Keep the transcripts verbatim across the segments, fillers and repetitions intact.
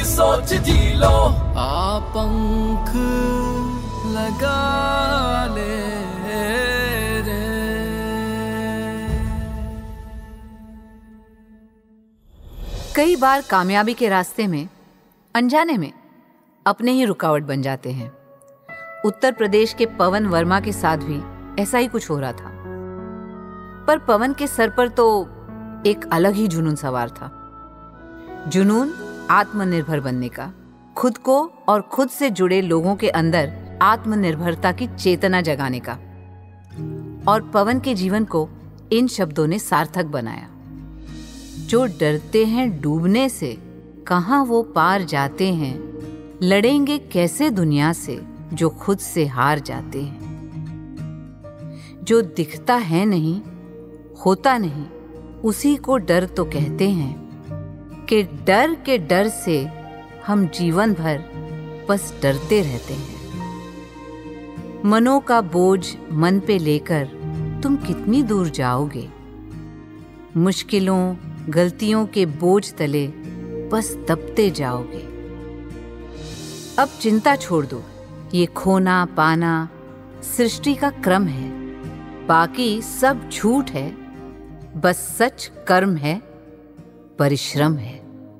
सुनहरी सोच जी लो। आ पंख लगा ले रे। कई बार कामयाबी के रास्ते में अनजाने में अपने ही रुकावट बन जाते हैं। उत्तर प्रदेश के पवन वर्मा के साथ भी ऐसा ही कुछ हो रहा था। पर पवन के सर पर तो एक अलग ही जुनून सवार था। जुनून आत्मनिर्भर बनने का, खुद को और खुद से जुड़े लोगों के अंदर आत्मनिर्भरता की चेतना जगाने का। और पवन के जीवन को इन शब्दों ने सार्थक बनाया। जो डरते हैं डूबने से, कहां वो पार जाते हैं, लड़ेंगे कैसे दुनिया से जो खुद से हार जाते हैं। जो दिखता है नहीं, होता नहीं, उसी को डर तो कहते हैं कि डर के डर से हम जीवन भर बस डरते रहते हैं। मनों का बोझ मन पे लेकर तुम कितनी दूर जाओगे। मुश्किलों गलतियों के बोझ तले बस दबते जाओगे। अब चिंता छोड़ दो, ये खोना पाना सृष्टि का क्रम है। बाकी सब झूठ है, बस सच कर्म है, परिश्रम है।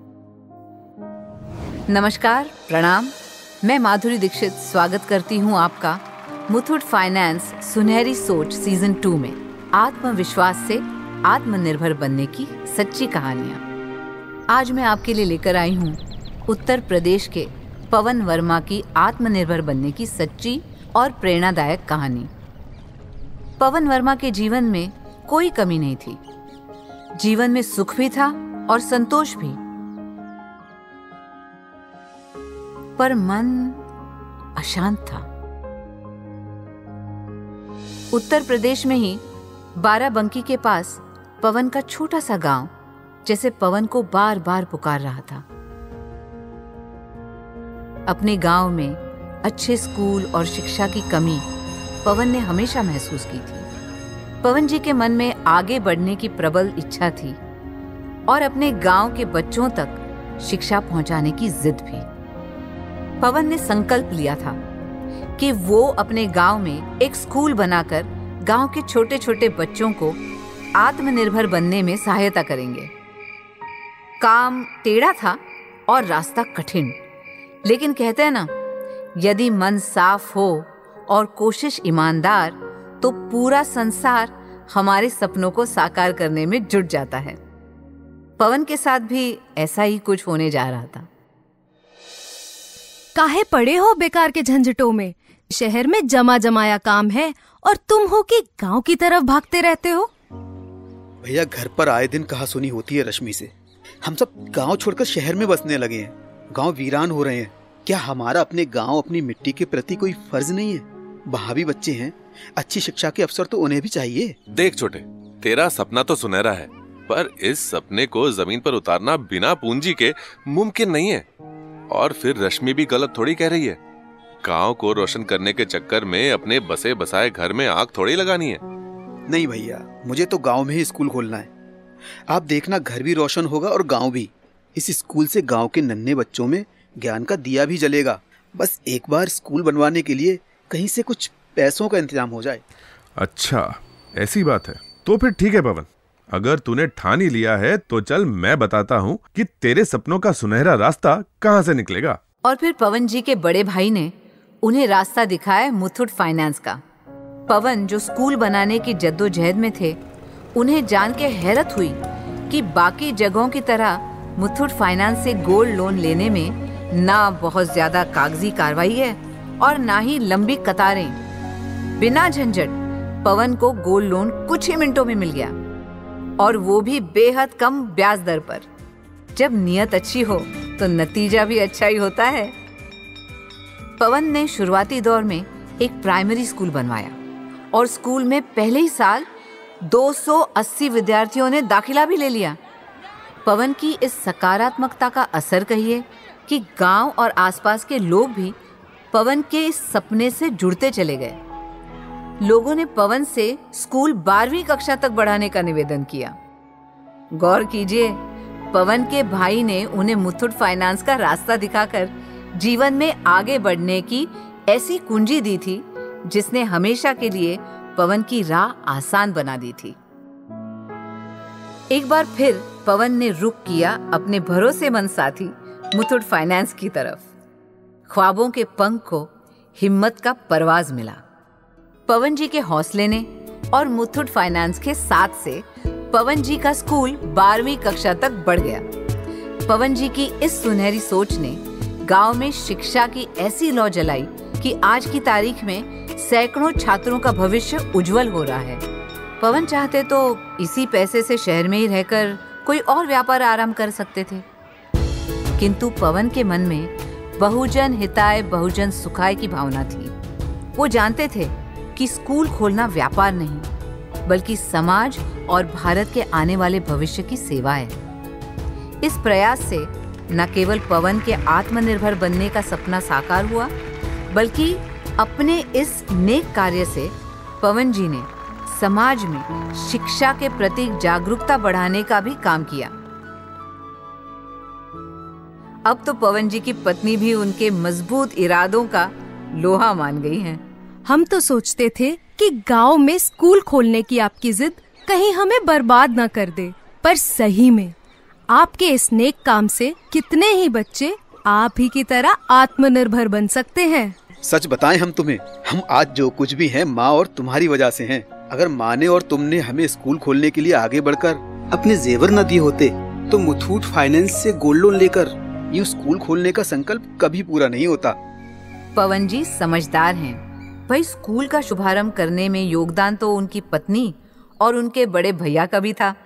नमस्कार, प्रणाम। मैं माधुरी दीक्षित स्वागत करती हूँ आपका मुथूट फाइनेंस सुनहरी सोच सीजन टू में आत्मविश्वास से आत्मनिर्भर बनने की सच्ची कहानियां। आज मैं आपके लिए लेकर आई हूँ उत्तर प्रदेश के पवन वर्मा की आत्मनिर्भर बनने की सच्ची और प्रेरणादायक कहानी। पवन वर्मा के जीवन में कोई कमी नहीं थी। जीवन में सुख भी था और संतोष भी, पर मन अशांत था। उत्तर प्रदेश में ही बाराबंकी के पास पवन का छोटा सा गांव जैसे पवन को बार बार पुकार रहा था। अपने गांव में अच्छे स्कूल और शिक्षा की कमी पवन ने हमेशा महसूस की थी। पवन जी के मन में आगे बढ़ने की प्रबल इच्छा थी और अपने गांव के बच्चों तक शिक्षा पहुंचाने की जिद भी। पवन ने संकल्प लिया था कि वो अपने गांव में एक स्कूल बनाकर गांव के छोटे छोटे बच्चों को आत्मनिर्भर बनने में सहायता करेंगे। काम टेढ़ा था और रास्ता कठिन, लेकिन कहते हैं ना, यदि मन साफ हो और कोशिश ईमानदार, तो पूरा संसार हमारे सपनों को साकार करने में जुट जाता है। पवन के साथ भी ऐसा ही कुछ होने जा रहा था। काहे पड़े हो बेकार के झंझटों में? शहर में जमा जमाया काम है और तुम हो कि गांव की तरफ भागते रहते हो। भैया, घर पर आए दिन कहा सुनी होती है रश्मि से। हम सब गांव छोड़कर शहर में बसने लगे हैं। गांव वीरान हो रहे हैं। क्या हमारा अपने गांव, अपनी मिट्टी के प्रति कोई फर्ज नहीं है? वहाँ भी बच्चे हैं, अच्छी शिक्षा के अवसर तो उन्हें भी चाहिए। देख छोटे, तेरा सपना तो सुनहरा है, पर इस सपने को जमीन पर उतारना बिना पूंजी के मुमकिन नहीं है। और फिर रश्मि भी गलत थोड़ी कह रही है। गांव को रोशन करने के चक्कर में अपने बसे बसाए घर में आग थोड़ी लगानी है। नहीं भैया, मुझे तो गांव में ही स्कूल खोलना है। आप देखना, घर भी रोशन होगा और गांव भी। इस स्कूल से गांव के नन्हे बच्चों में ज्ञान का दिया भी जलेगा। बस एक बार स्कूल बनवाने के लिए कहीं से कुछ पैसों का इंतजाम हो जाए। अच्छा, ऐसी बात है तो फिर ठीक है पवन। अगर तूने ठान ही लिया है तो चल, मैं बताता हूँ कि तेरे सपनों का सुनहरा रास्ता कहाँ से निकलेगा। और फिर पवन जी के बड़े भाई ने उन्हें रास्ता दिखाया मुथूट फाइनेंस का। पवन जो स्कूल बनाने की जद्दोजहद में थे, उन्हें जान के हैरत हुई कि बाकी जगहों की तरह मुथूट फाइनेंस से गोल्ड लोन लेने में ना बहुत ज्यादा कागजी कार्रवाई है और ना ही लंबी कतारें। बिना झंझट पवन को गोल्ड लोन कुछ ही मिनटों में मिल गया, और वो भी बेहद कम ब्याज दर पर। जब नियत अच्छी हो तो नतीजा भी अच्छा ही होता है। पवन ने शुरुआती दौर में एक प्राइमरी स्कूल बनवाया और स्कूल में पहले ही साल दो सौ अस्सी विद्यार्थियों ने दाखिला भी ले लिया। पवन की इस सकारात्मकता का असर कहिए कि गांव और आसपास के लोग भी पवन के इस सपने से जुड़ते चले गए। लोगों ने पवन से स्कूल बारहवीं कक्षा तक बढ़ाने का निवेदन किया। गौर कीजिए, पवन के भाई ने उन्हें मुथूट फाइनेंस का रास्ता दिखाकर जीवन में आगे बढ़ने की ऐसी कुंजी दी थी जिसने हमेशा के लिए पवन की राह आसान बना दी थी। एक बार फिर पवन ने रुख किया अपने भरोसेमंद साथी मुथूट फाइनेंस की तरफ। ख्वाबों के पंख को हिम्मत का परवाज मिला। पवन जी के हौसले ने और मुथूट फाइनेंस के साथ से पवन जी का स्कूल बारहवीं कक्षा तक बढ़ गया। पवन जी की इस सुनहरी सोच ने गांव में शिक्षा की ऐसी लौ जलाई कि आज की तारीख में सैकड़ों छात्रों का भविष्य उज्जवल हो रहा है। पवन चाहते तो इसी पैसे से शहर में ही रहकर कोई और व्यापार आरंभ कर सकते थे, किंतु पवन के मन में बहुजन हिताय बहुजन सुखाय की भावना थी। वो जानते थे कि स्कूल खोलना व्यापार नहीं बल्कि समाज और भारत के आने वाले भविष्य की सेवा है। इस प्रयास से न केवल पवन के आत्मनिर्भर बनने का सपना साकार हुआ, बल्कि अपने इस नेक कार्य से पवन जी ने समाज में शिक्षा के प्रति जागरूकता बढ़ाने का भी काम किया। अब तो पवन जी की पत्नी भी उनके मजबूत इरादों का लोहा मान गई है। हम तो सोचते थे कि गांव में स्कूल खोलने की आपकी जिद कहीं हमें बर्बाद न कर दे, पर सही में आपके इस नेक काम से कितने ही बच्चे आप ही की तरह आत्मनिर्भर बन सकते हैं। सच बताएं हम तुम्हें, हम आज जो कुछ भी हैं माँ और तुम्हारी वजह से हैं। अगर माँ ने और तुमने हमें स्कूल खोलने के लिए आगे बढ़कर अपने जेवर न दिए होते तो मुथूट फाइनेंस से गोल्ड लोन लेकर यूं स्कूल खोलने का संकल्प कभी पूरा नहीं होता। पवन जी समझदार हैं। भाई स्कूल का शुभारंभ करने में योगदान तो उनकी पत्नी और उनके बड़े भैया का भी था।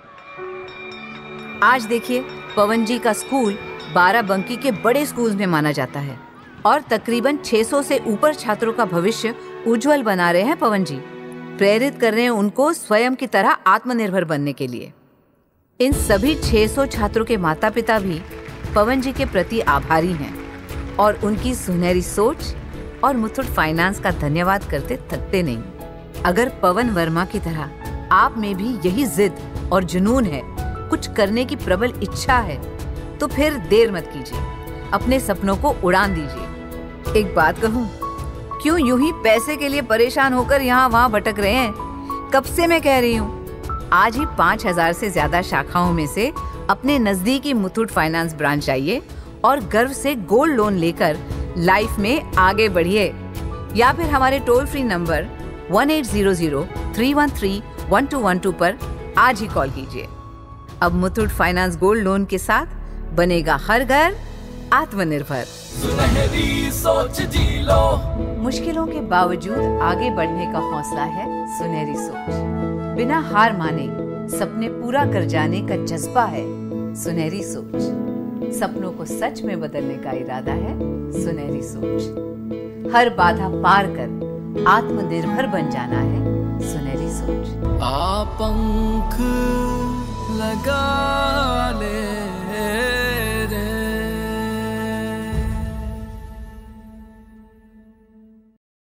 आज देखिए पवन जी का स्कूल बाराबंकी के बड़े स्कूल में माना जाता है और तकरीबन छह सौ से ऊपर छात्रों का भविष्य उज्जवल बना रहे हैं पवन जी। प्रेरित कर रहे हैं उनको स्वयं की तरह आत्मनिर्भर बनने के लिए। इन सभी छह सौ छात्रों के माता पिता भी पवन जी के प्रति आभारी हैं और उनकी सुनहरी सोच और मुथूट फाइनेंस का धन्यवाद करते थकते नहीं। अगर पवन वर्मा की तरह आप में भी यही जिद और जुनून है, कुछ करने की प्रबल इच्छा है, तो फिर देर मत कीजिए, अपने सपनों को उड़ान दीजिए। एक बात कहूँ, क्यों यूं ही पैसे के लिए परेशान होकर यहाँ वहाँ भटक रहे हैं? कब से मैं कह रही हूँ, आज ही पाँच हजार से ज्यादा शाखाओं में से अपने नजदीकी मुथूट फाइनेंस ब्रांच आइए और गर्व से गोल्ड लोन लेकर लाइफ में आगे बढ़िए। या फिर हमारे toll free number one eight zero zero three one three one two one two पर आज ही कॉल कीजिए। अब मुथूट फाइनेंस गोल्ड लोन के साथ बनेगा हर घर आत्मनिर्भर। सुनहरी सोच जी लो। मुश्किलों के बावजूद आगे बढ़ने का हौसला है सुनहरी सोच। बिना हार माने सपने पूरा कर जाने का जज्बा है सुनहरी सोच। सपनों को सच में बदलने का इरादा है सुनहरी सोच। हर बाधा पार कर आत्मनिर्भर बन जाना है सुनहरी सोच। आ पंख लगा